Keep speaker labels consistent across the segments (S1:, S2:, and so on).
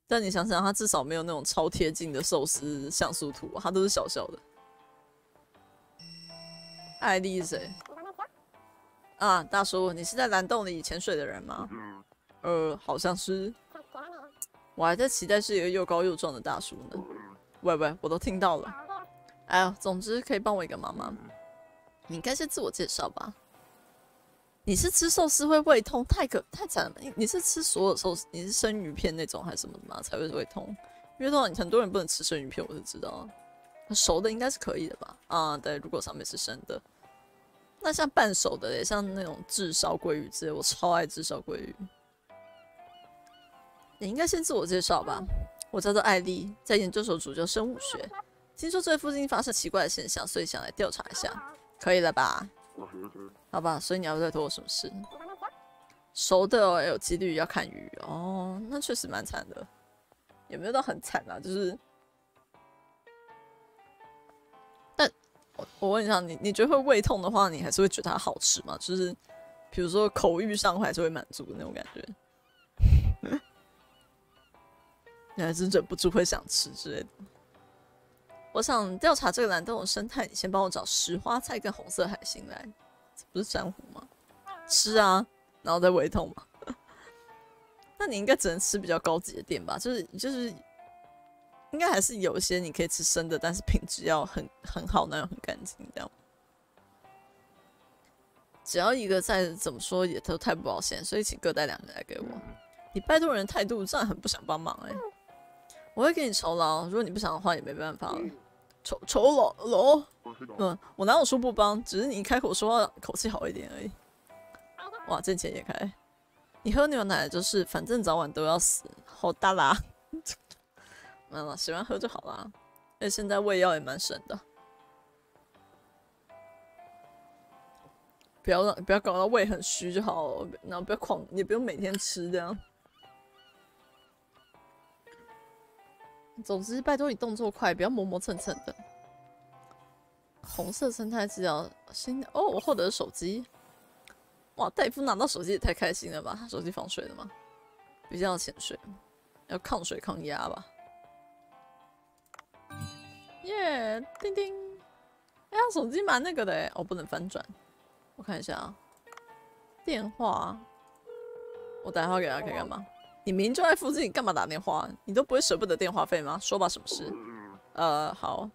S1: 但你想想，它至少没有那种超贴近的寿司像素图，它都是小小的。艾丽是谁？啊，大叔，你是在蓝洞里潜水的人吗？好像是。我还在期待是一个又高又壮的大叔呢。喂，我都听到了。哎呦，总之可以帮我一个忙吗？你应该先自我介绍吧。你是吃寿司会胃痛，太惨了！你是吃所有寿司，你是生鱼片那种还是什么的吗？才会胃痛？因为通常很多人不能吃生鱼片，我是知道。熟的应该是可以的吧？啊，对，如果上面是生的。那像半熟的嘞，像那种炙烧鲑鱼之类，我超爱炙烧鲑鱼。你应该先自我介绍吧。我叫做艾丽，在研究所主修生物学。听说这附近发生奇怪的现象，所以想来调查一下。可以了吧？好吧，所以你要再托我什么事？熟的哦，有几率要看鱼哦，那确实蛮惨的。有没有到很惨啊？就是，但我问一下，你觉得会胃痛的话，你还是会觉得它好吃吗？就是比如说口欲上还是会满足的那种感觉。你还是忍不住会想吃之类的。我想调查这个蓝洞的生态，你先帮我找石花菜跟红色海星来。这不是珊瑚吗？吃啊，然后再胃痛嘛。那你应该只能吃比较高级的店吧？就是，应该还是有一些你可以吃生的，但是品质要很好，那样很干净这样。只要一个再怎么说也都太不保险，所以请各带2个来给我。你拜托人的态度，这样很不想帮忙哎、我会给你酬劳，如果你不想的话也没办法了。酬劳，我哪有说不帮，只是你一开口说话口气好一点而已。哇，见钱眼开。你喝牛奶就是，反正早晚都要死。好大啦，没了，喜欢喝就好啦。而且现在胃药也蛮省的，不要搞到胃很虚就好，然后不要也不用每天吃这样。总之，拜托你动作快，不要磨磨蹭蹭的。红色生态治疗新的哦，我获得了手机。哇，戴夫拿到手机也太开心了吧？他手机防水的吗？比较要潜水，要抗水抗压吧。耶，叮叮！哎，他手机蛮那个的哎，哦，不能翻转。我看一下啊，电话，我打电话给他可以干嘛？你明明就在附近，你干嘛打电话？你都不会舍不得电话费吗？说吧，什么事？好。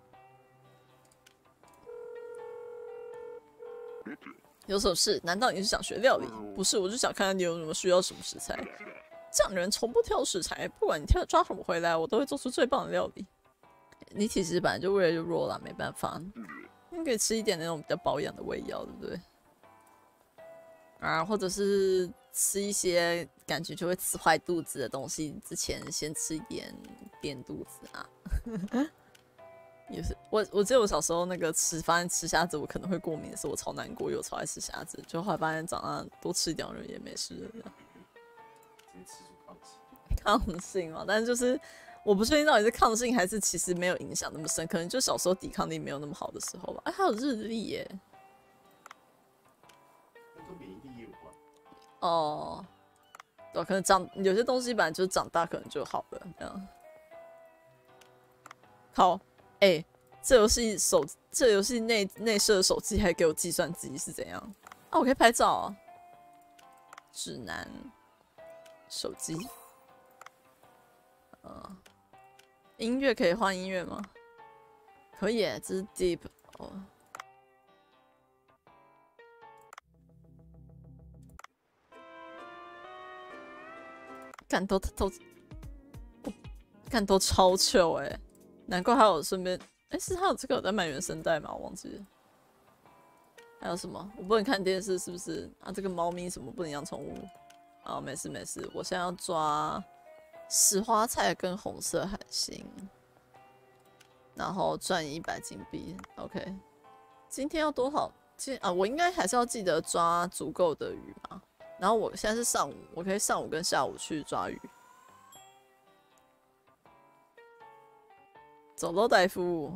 S1: 有什么事？难道你是想学料理？不是，我就想看看你有什么需要什么食材。这样的人从不挑食材，不管你抓什么回来，我都会做出最棒的料理。你体质本来就越来越弱了，没办法。你可以吃一点那种比较保养的胃药，对不对？啊，或者是吃一些感觉就会吃坏肚子的东西之前，先吃一点垫肚子啊。也是，我记得我小时候那个发现吃虾子我可能会过敏的时候，我超难过，因为我超爱吃虾子，就后来发现长大多吃一点人也没事了。抗性嘛，但是就是我不确定到底是抗性还是其实没有影响那么深，可能就小时候抵抗力没有那么好的时候吧。哎，还有日历耶。
S2: 跟免疫力有关。
S1: 哦，对，可能有些东西本来就是长大可能就好了，这样。好，哎，这游戏内设的手机还给我计算机是怎样？啊，我可以拍照啊。指南，手机，音乐可以换音乐吗？可以耶，这是 Deep 哦。干都超糗哎，难怪还有顺便是他有这个有在买原声带吗？我忘记了。还有什么？我不能看电视是不是？啊，这个猫咪什么不能养宠物？啊，没事没事，我现在要抓石花菜跟红色海星，然后赚100金币。OK， 今天要多少？我应该还是要记得抓足够的鱼嘛。然后我现在是上午，我可以上午跟下午去抓鱼。走喽，戴夫。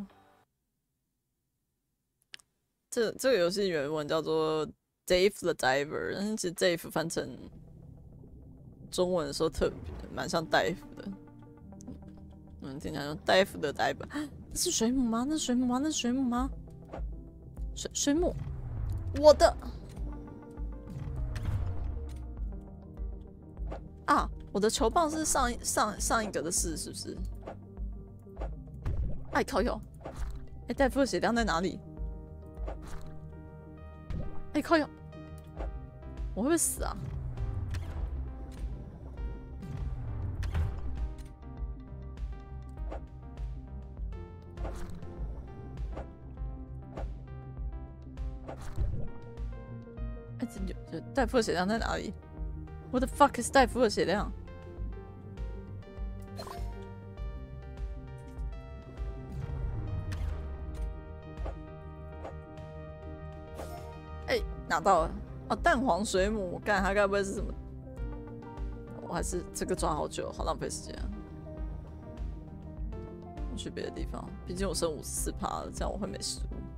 S1: 这个游戏原文叫做 Dave the Diver， 但是其实 Dave 翻成中文的时候蛮像戴夫的。 听起来像大夫的大夫，那是水母吗？那是水母吗？那是水母吗？水母，我的啊！我的球棒是上一个的事，是不是？哎，靠右！哎，大夫的血量在哪里？哎，靠右！我会不会死啊？哎，这大夫的血量在哪里 ？What the fuck is 大夫的血量？哎，拿到了！哦，蛋黄水母，我干，它该不会是什么？我还是这个抓好久，好浪费时间啊！我去别的地方，毕竟我剩54%了，这样我会没食物。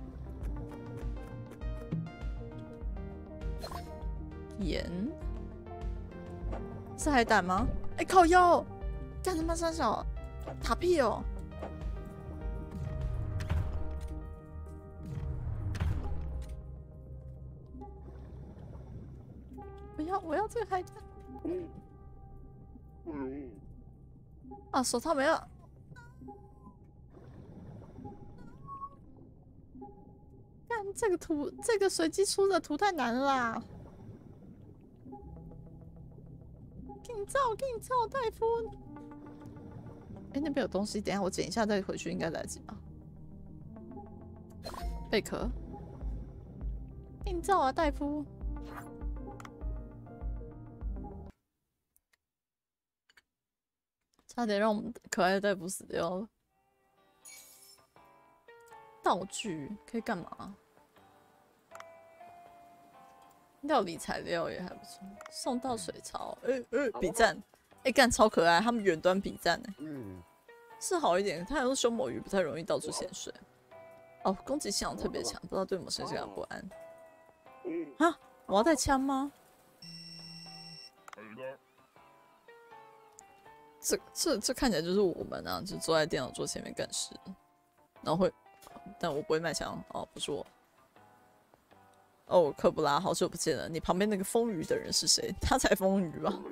S1: 盐是海胆吗？哎、靠腰！干他妈三小打屁哦！我要这个海胆。啊，手套没了。干这个随机出的图太难了啦。给你照，大夫。哎，那边有东西，等一下我捡一下再回去，应该来得及吧？贝壳，给你照啊，大夫。差点让我们可爱的大夫死掉了。道具可以干嘛？料理材料也还不错。送到水槽，比赞，干超可爱，他们远端比赞是好一点。他有凶猛鱼不太容易到处潜水。哦，攻击性特别强，不知道对某些人感到不安。啊，我要带枪吗？这看起来就是我们啊，就坐在电脑桌前面干事，然后会，但我不会卖枪哦，不是我。哦，科布拉，好久不见了！你旁边那个风鱼的人是谁？他才风鱼吧？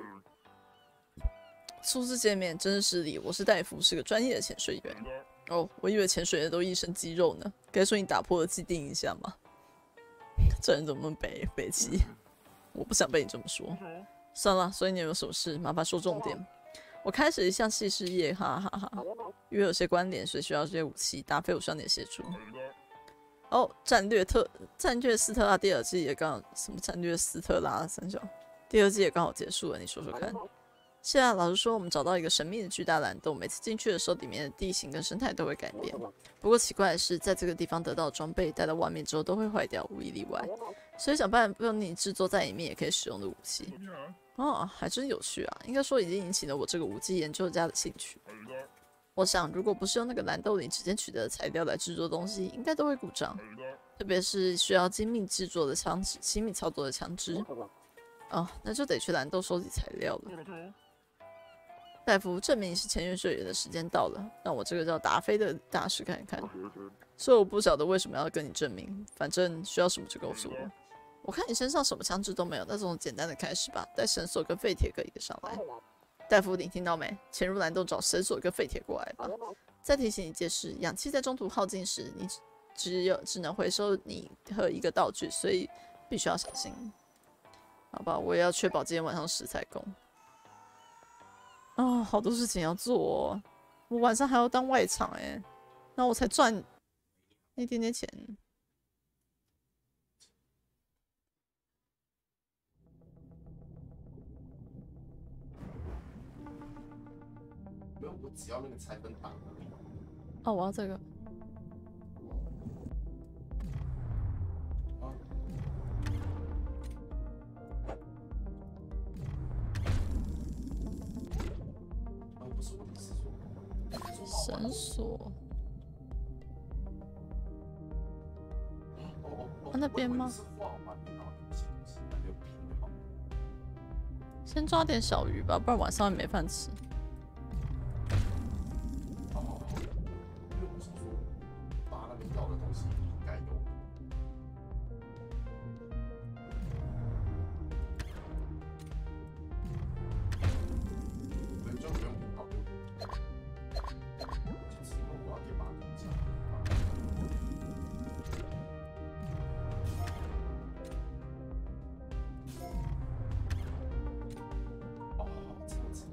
S1: 初次见面，真是失礼。我是戴夫，是个专业的潜水员。哦，我以为潜水的都一身肌肉呢。该说你打破了既定印象吗？这人怎么那么北齐？我不想被你这么说。算了，所以你有什么事？麻烦说重点。我开始一项细事业，哈哈哈。因为有些关联，所以需要这些武器。达菲，我需要你的协助。哦，战略斯特拉第二季也刚好什么战略斯特拉三角，第二季也刚好结束了，你说说看。现在老实说，我们找到一个神秘的巨大蓝洞，每次进去的时候，里面的地形跟生态都会改变。不过奇怪的是，在这个地方得到的装备带到外面之后都会坏掉，无一例外。所以想办法帮你制作在里面也可以使用的武器。哦，还真有趣啊！应该说已经引起了我这个武器研究家的兴趣。我想，如果不是用那个蓝豆里直接取得的材料来制作东西，应该都会故障。特别是需要精密制作的枪支、精密操作的枪支。哦，那就得去蓝豆收集材料了。戴夫，证明你是潜水员的时间到了，让我这个叫达菲的大师看一看。所以我不晓得为什么要跟你证明，反正需要什么就告诉我。我看你身上什么枪支都没有，那从简单的开始吧，带绳索跟废铁各一个上来。戴夫，你听到没？潜入蓝洞找绳索跟废铁过来吧。再提醒你一件事，氧气在中途耗尽时，你只能回收你和一个道具，所以必须要小心。好吧，我也要确保今天晚上食材够。啊，好多事情要做哦，我晚上还要当外场哎，那我才赚一点点钱。
S2: 没有，我只要那个拆分档而已。
S1: 哦，我要这个。
S2: 啊。不是，我的是说
S1: 绳索。那边吗？先抓点小鱼吧，不然晚上也没饭吃。
S2: 要的东西应该有。所以就不用考虑。就是因为我要点把东西。哦，这样子，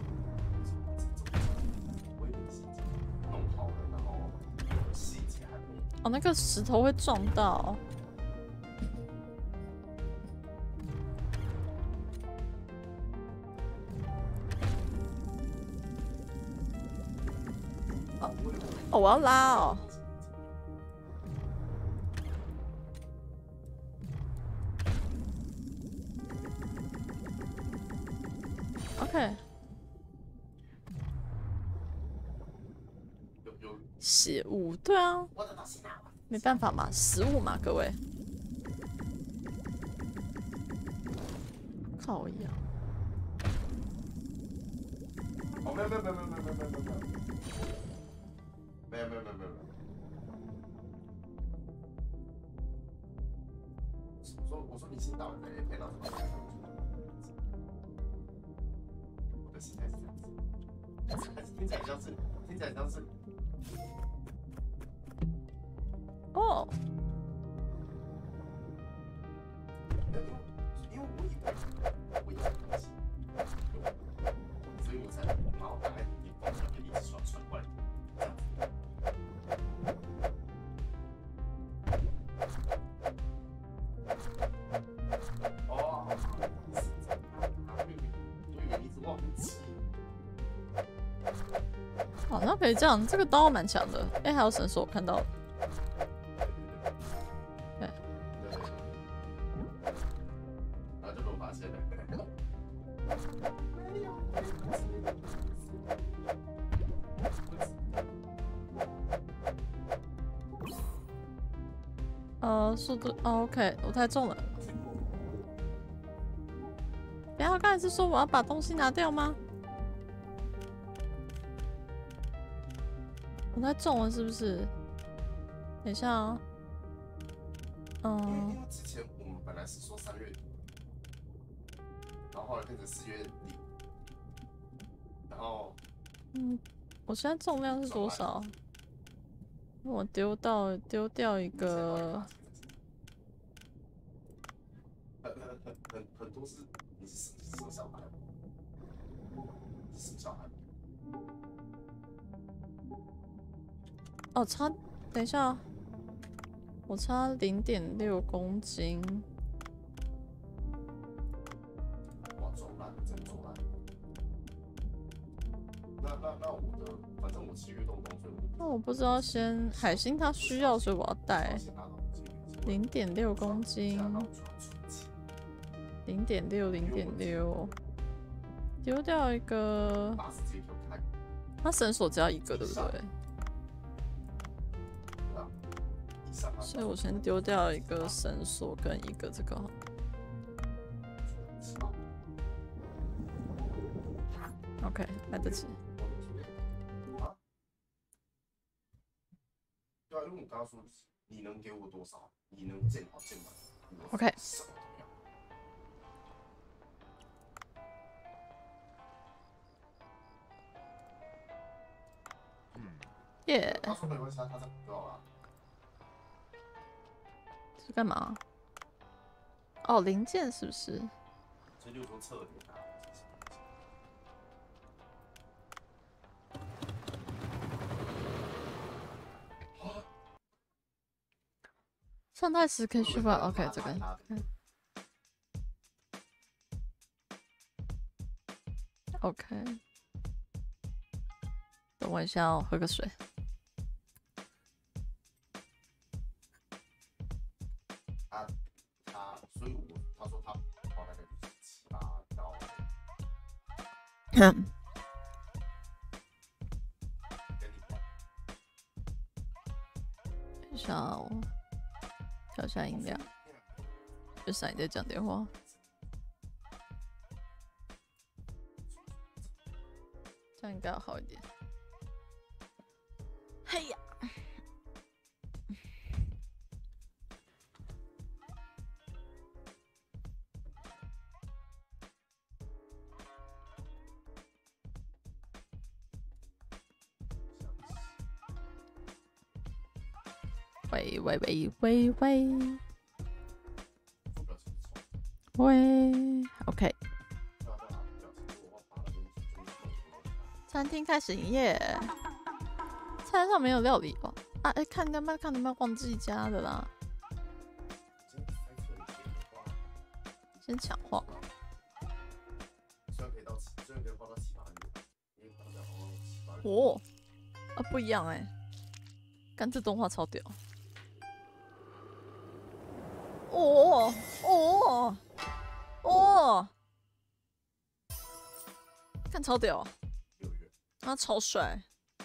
S2: 我也是弄好了，然后细节还没。
S1: 哦，那个石头会撞到。哦，我要拉哦。OK。血物，对啊，没办法嘛，食物嘛，各位。靠呀！
S2: 哦，没有。我说你先打完再骗到什么？我的心态是这样子，听起来像是。
S1: 哦。
S2: 因为我以为东西，所以我才然后大概你放上面一直传过来，这样子。哦，我以为你一直忘记。
S1: 哦，那可以这样，这个刀蛮强的。哎，还有绳索，我看到了。对。
S2: 然后就被我发现了。
S1: 速度，OK， 我太重了。等一下，刚才是说我要把东西拿掉吗？我太重了，是不是？等一下啊。
S2: 因为之前我们本来是说3月底，然后后来变成4月底，然后
S1: 我现在重量是多少？我丢掉一个。
S2: 很多是你是什么小孩？是什么小孩？
S1: 哦，等一下，我差0.6公斤。
S2: 哇，走烂，真走烂。那我的，反正我7月动工，所以
S1: 那我不知道先海星他需要，所以我要带0.6公斤。0.6，丢掉一个。它绳索只要一个，对不对？所以我先丢掉一个绳索跟一个这个好。OK， 来得及。
S2: 对啊，因为我刚刚说你能给我多少，你能建好建满。
S1: OK。耶！
S2: 他说没关系，他这就好了。
S1: 是干嘛？哦，零件是不是？
S2: 所以就说侧点啊。
S1: 状态时可以去吧 ？OK， 这个。OK。等我一下，我喝个水。
S2: 所以他说他大概就是7、8到。
S1: 等一下，我调一下音量。就闪你在讲电话。这样应该要好一点。嘿呀！ 喂喂喂喂喂
S2: 做表情丑。
S1: 喂 ，OK，
S2: 对啊，表情如果把那边就是
S1: 餐厅开始营业。菜单上没有料理哦。啊，哎，看能不能忘记加的啦。先抢话。
S2: 虽然可以到7八元，因为大家好像7、8元。
S1: 哦，啊不一样哎、干这动画超屌。哦哦哦，看超屌，
S2: 6月。
S1: 他超帅。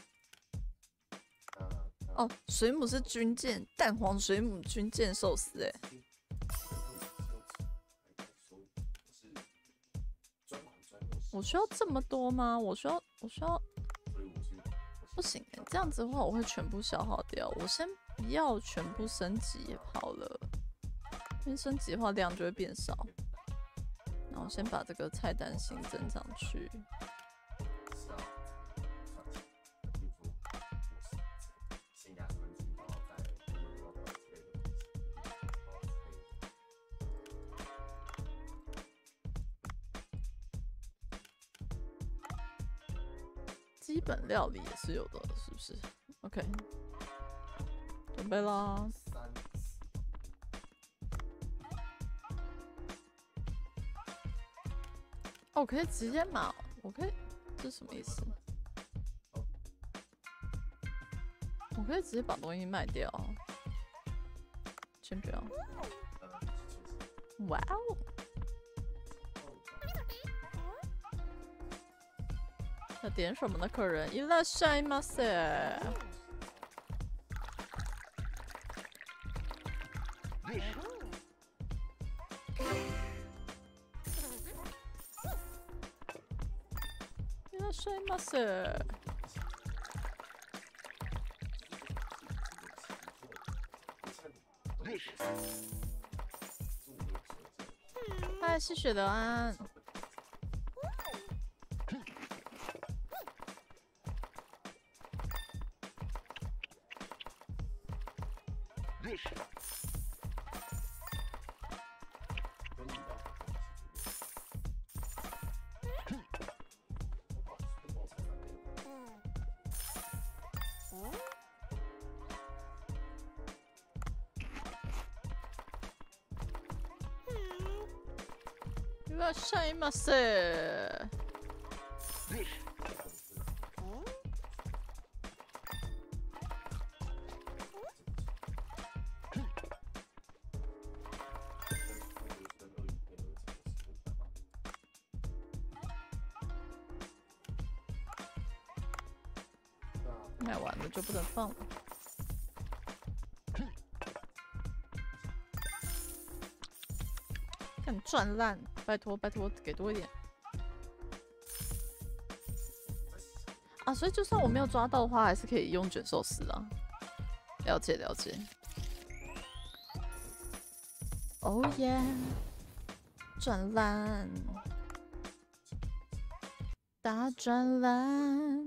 S1: 哦，水母是军舰，蛋黄水母军舰寿司哎。我需要这么多吗？我需要，不行哎，这样子的话我会全部消耗掉。我先不要全部升级好了，因为升级的话量就会变少。然后先把这个菜单新增上去。基本料理也是有的，是不是 ？OK， 准备啦。哦，我可以直接买，我可以，这是什么意思？我可以直接把东西卖掉。先不要。哇哦！要点什么呢？客人，いらっしゃいませ。いらっしゃいませ。嗨，吸血的安。いらっしゃいませ。卖完了就不能放了。看你赚烂，拜托拜托，给多一点。啊，所以就算我没有抓到的话，还是可以用卷寿司啊。了解了解。哦耶，赚烂，大赚烂。